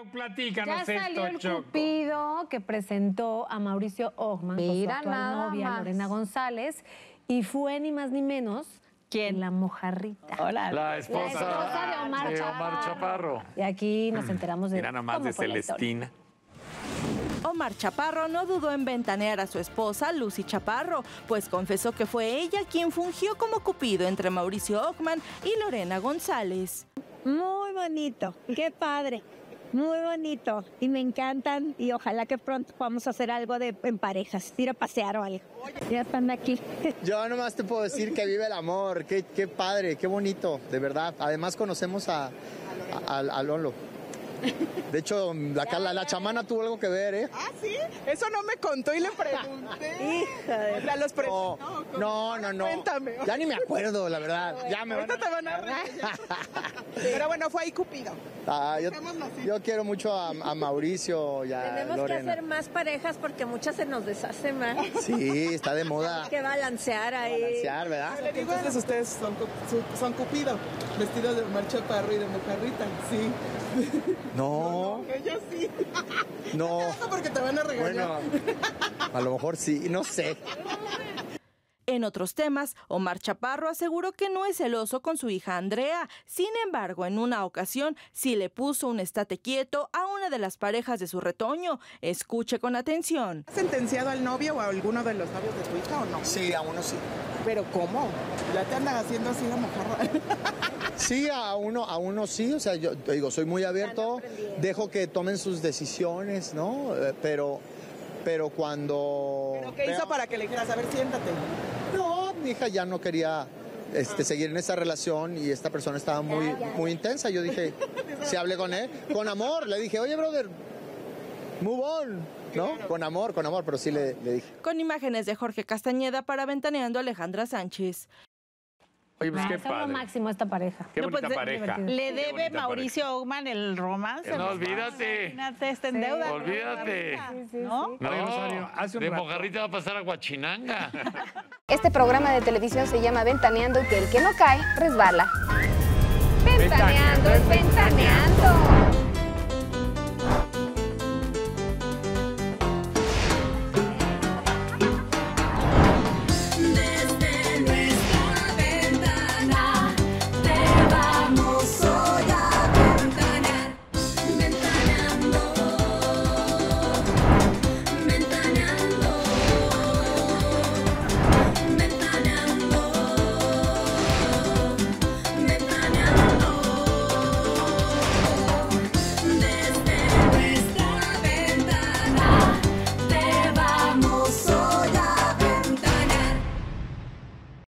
Platícanos ya salió el Choco. cupido que presentó a Mauricio Ockman con su actual novia Lorena González y fue ni más ni menos ¿quién? La mojarrita. Hola. La esposa de Omar Chaparro. Y aquí nos enteramos de Mira nomás cómo de fue la historia. Celestina. Omar Chaparro no dudó en ventanear a su esposa, Lucy Chaparro, pues confesó que fue ella quien fungió como cupido entre Mauricio Ockman y Lorena González. Muy bonito, qué padre, muy bonito. Y me encantan y ojalá que pronto podamos hacer algo en parejas, ir a pasear o algo. Ya están aquí. Yo nomás te puedo decir que vive el amor, qué padre, qué bonito, de verdad. Además conocemos a Lolo. De hecho, la chamana tuvo algo que ver, ¿eh? Ah, ¿sí? Eso no me contó y le pregunté. Hija de... O sea, los presentó. No. Cuéntame. Ya ni me acuerdo, la verdad. Ya me Ahorita te van a Pero bueno, fue ahí Cupido. Yo quiero mucho a Mauricio y a Tenemos Lorena. que hacer más parejas porque muchas se nos deshacen más. Sí, está de moda. Hay que balancear ahí. Balancear, ¿verdad? Entonces ustedes son Cupido, vestidos de Omar Chaparro y de mojarrita. Sí. No. Ella sí. No. Porque te van a regañar. Bueno, a lo mejor sí, no sé. En otros temas, Omar Chaparro aseguró que no es celoso con su hija Andrea. Sin embargo, en una ocasión sí le puso un estate quieto a una de las parejas de su retoño. Escuche con atención. ¿Has sentenciado al novio o a alguno de los novios de tu hija o no? Sí, a uno sí. ¿Pero cómo? ¿Ya te andan haciendo así la mojarra? Sí, a uno sí, o sea, yo te digo, soy muy abierto, dejo que tomen sus decisiones, ¿no? Pero cuando... ¿Pero qué hizo para que le dijeras, a ver, siéntate? No, mi hija ya no quería seguir en esa relación y esta persona estaba muy intensa. Yo dije, si hablé con él, con amor, le dije, oye, brother, move on, ¿no? Claro. Con amor, pero sí le dije. Con imágenes de Jorge Castañeda para Ventaneando, Alejandra Sánchez. Oye, pues qué Es lo padre. máximo esta pareja. Qué bonita pareja. Le Qué debe bonita Mauricio Ockman el romance. No, olvídate. Imagínate, está en deuda. Olvídate. ¿No? No, Oye, Rosario, hace un de rato- mojarrita va a pasar a Guachinanga. Este programa de televisión se llama Ventaneando y que el que no cae resbala. Ventaneando es ventaneando.